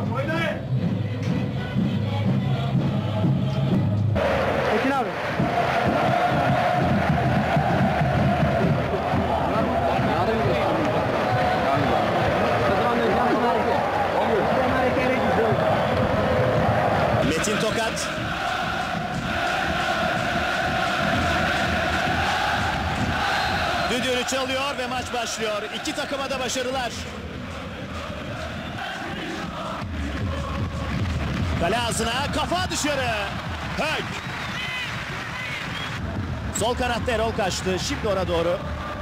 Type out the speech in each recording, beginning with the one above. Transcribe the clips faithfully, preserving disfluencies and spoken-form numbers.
Oynayın. Ekin abi. Metin Tokat. Düdüğünü çalıyor ve maç başlıyor. İki takıma da başarılar. Kale ağzına, kafa dışarı. Hök. Sol kanatta Erol kaçtı. Şimdi ona doğru.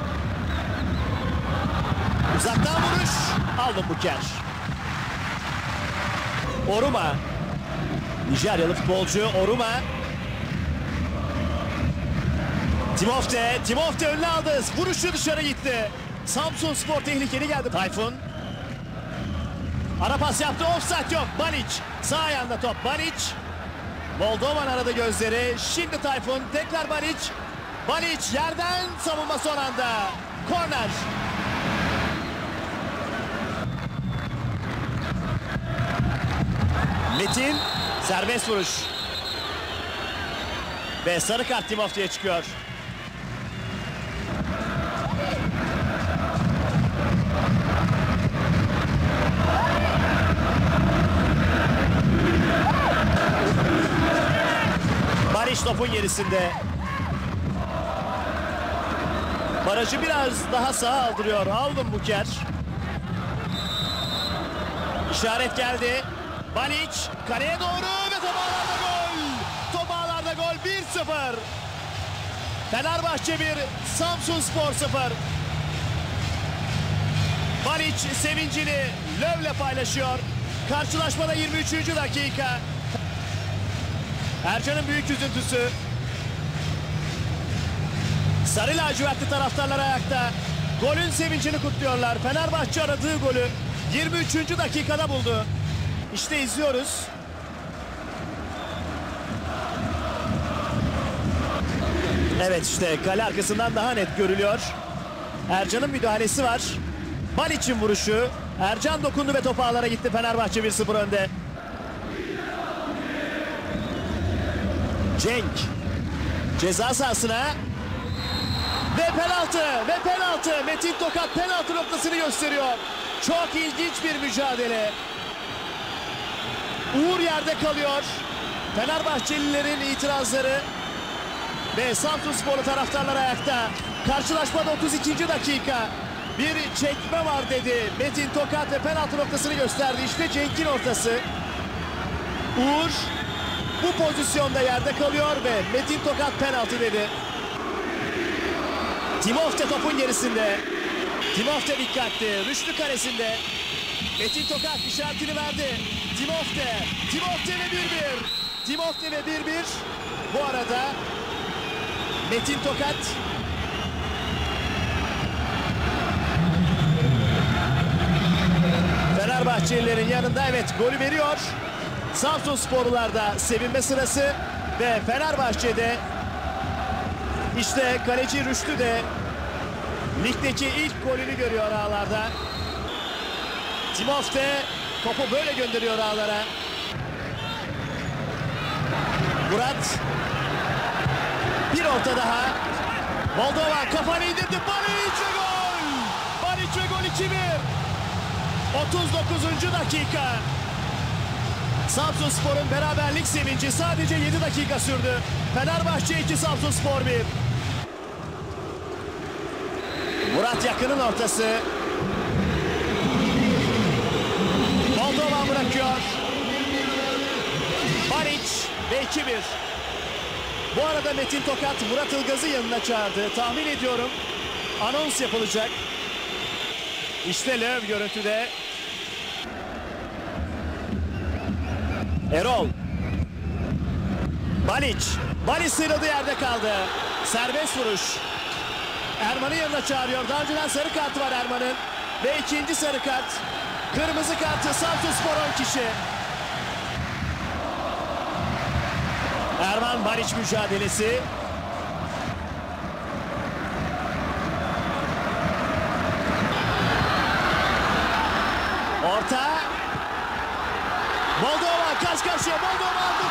Uzaktan vuruş. Aldım Buker. Oruma. Nijeryalı futbolcu Oruma. Timofte. Timofte önüne aldı. Vuruşu dışarı gitti. Samsunspor tehlikeli geldi. Tayfun. Ara pas yaptı. Offside yok. Banic. Sağ ayağında top. Banic. Moldovan aradı gözleri. Şimdi Tayfun. Tekrar Banic. Banic yerden savunma son anda. Korner. Metin. Serbest vuruş. Ve sarı kart Timofte'ye çıkıyor. Barış topun gerisinde. Barajı biraz daha sağa aldırıyor. Aldım Buker. İşaret geldi. Banic kaleye doğru ve top ağlarda gol. Top ağlarda gol. bir sıfır. Fenerbahçe bir, Samsunspor sıfır. Banic sevincini Löv'le paylaşıyor. Karşılaşmada yirmi üçüncü dakika. Ercan'ın büyük üzüntüsü. Sarı lacivertli taraftarlar ayakta. Golün sevincini kutluyorlar. Fenerbahçe aradığı golü yirmi üçüncü dakikada buldu. İşte izliyoruz. Evet, işte kale arkasından daha net görülüyor. Ercan'ın müdahalesi var. Balic'in vuruşu. Ercan dokundu ve top ağlara gitti. Fenerbahçe bir sıfır önde. Cenk. Ceza sahasına. Ve penaltı. Ve penaltı. Metin Tokat penaltı noktasını gösteriyor. Çok ilginç bir mücadele. Uğur yerde kalıyor. Fenerbahçelilerin itirazları ve Samsunsporlu taraftarlar ayakta. Karşılaşmada otuz ikinci dakika. Bir çekme var dedi Metin Tokat ve penaltı noktasını gösterdi. İşte Cenk'in ortası. Uğur bu pozisyonda yerde kalıyor ve Metin Tokat penaltı dedi. Timofte topun gerisinde. Timofte dikkatli. Rüştü karesinde. Metin Tokat işaretini verdi. Timofte. Timofte ve bir bir. Timofte ve bir bir. Bu arada Metin Tokat Fenerbahçelilerin yanında, evet, golü veriyor. Samsunsporlularda sevinme sırası ve Fenerbahçe'de işte kaleci Rüştü de ligdeki ilk golünü görüyor ağlarda. Timofte topu böyle gönderiyor ağlara. Murat. Bir orta daha. Moldovan kafanı indirdi. Banic ve gol. Banic ve gol iki bir. otuz dokuzuncu dakika. Samsunspor'un beraberlik sevinci sadece yedi dakika sürdü. Fenerbahçe iki, Samsunspor bir. Murat Yakın'ın ortası. Moldovan bırakıyor. Banic ve iki bir. Bu arada Metin Tokat Murat Ilgaz'ı yanına çağırdı. Tahmin ediyorum anons yapılacak. İşte Löw görüntüde. Erol. Banic. Banic sıyrıldı, yerde kaldı. Serbest vuruş. Erman'ı yanına çağırıyor. Daha önceden sarı kartı var Erman'ın. Ve ikinci sarı kart. Kırmızı kartı Samsunspor on kişi. Erman Banic mücadelesi. Orta.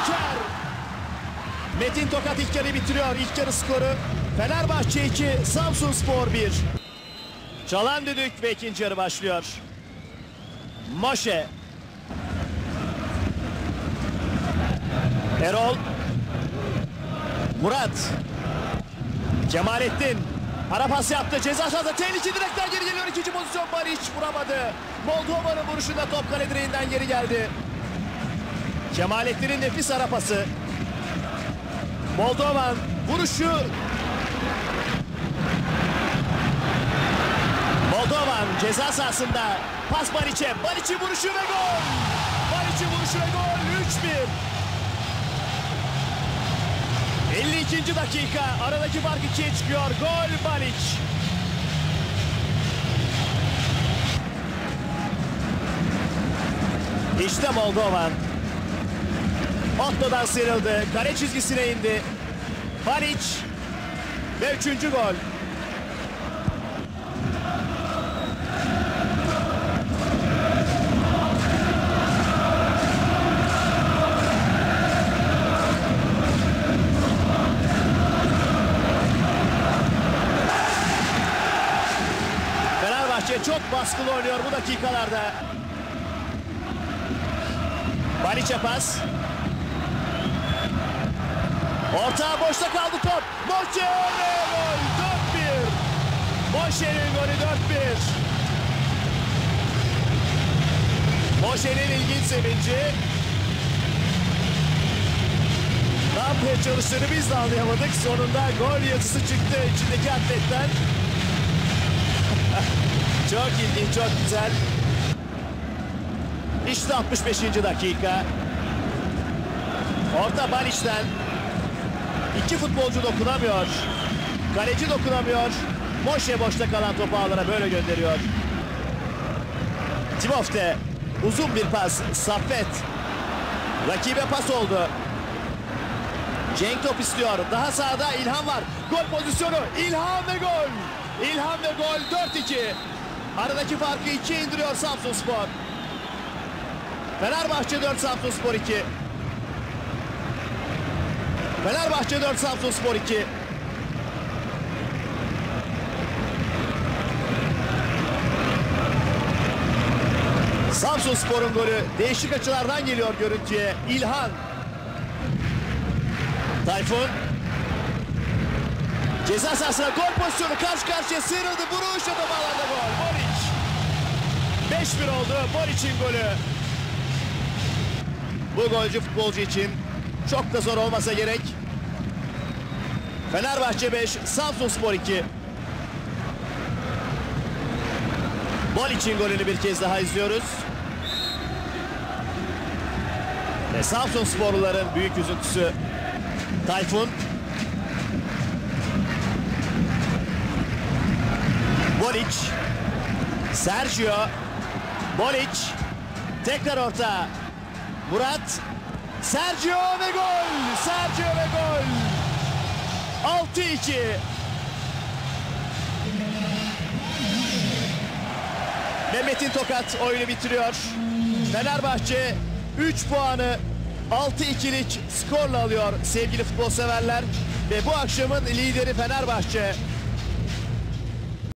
Joker. Metin Tokat ilk yarıyı bitiriyor. İlk yarı skoru Fenerbahçe iki, Samsunspor bir. Çalan düdük ve ikinci yarı başlıyor. Moşe. Erol. Murat. Kemalettin. Ara pas yaptı. Ceza sahasında tehlike direkten geri geliyor. İkinci pozisyon Baliç vuramadı. Moldova'nın vuruşunda top kale direğinden geri geldi. Kemalettin'in nefis ara pası. Moldovan vuruşu. Moldovan ceza sahasında pas Baliç'e. Baliç'in vuruşu ve gol. Baliç'in vuruşu ve gol. üç bir. elli ikinci dakika. Aradaki fark ikiye çıkıyor. Gol Baliç. İşte Moldovan. Otto'dan sıyrıldı. Kare çizgisine indi. Baliç. Ve üçüncü gol. Fenerbahçe çok baskılı oynuyor bu dakikalarda. Baliç'e pas. Orta boşta kaldı top. Moşe ve gol. dört bir. Moşe'nin golü dört bir. Moşe'nin ilginç sevinci. Ne yapmaya çalıştığını biz de anlayamadık. Sonunda gol yazısı çıktı içindeki atletten. Çok ilginç, çok güzel. İşte altmış beşinci dakika. Orta Baliç'ten. İki futbolcu dokunamıyor. Kaleci dokunamıyor. Moşe boşta kalan topu ağlara böyle gönderiyor. Timofte. Uzun bir pas. Saffet. Rakibe pas oldu. Cenk top istiyor. Daha sağda İlhan var. Gol pozisyonu. İlhan ve gol. İlhan ve gol. dört iki. Aradaki farkı ikiye indiriyor Samsunspor. Fenerbahçe dört, Samsunspor iki. Fenerbahçe dört, Samsunspor iki. Samsunspor'un golü değişik açılardan geliyor görüntüye. İlhan. Tayfun. Ceza sahasına gol pozisyonu, karşı karşıya sıyrıldı. Vuruş adı bağlarda gol. Baliç. beş bir oldu Baliç'in golü. Bu golcü futbolcu için çok da zor olmasa gerek. Fenerbahçe beş, Samsunspor iki. Baliç'in golünü bir kez daha izliyoruz. Ve Samsunsporluların büyük üzüntüsü. Tayfun. Baliç. Sergio. Baliç. Tekrar orta. Murat. Sergio ve gol. Sergio ve gol. altı iki. Ve Metin Tokat oyunu bitiriyor. Fenerbahçe üç puanı altı ikilik skorla alıyor sevgili futbol severler. Ve bu akşamın lideri Fenerbahçe.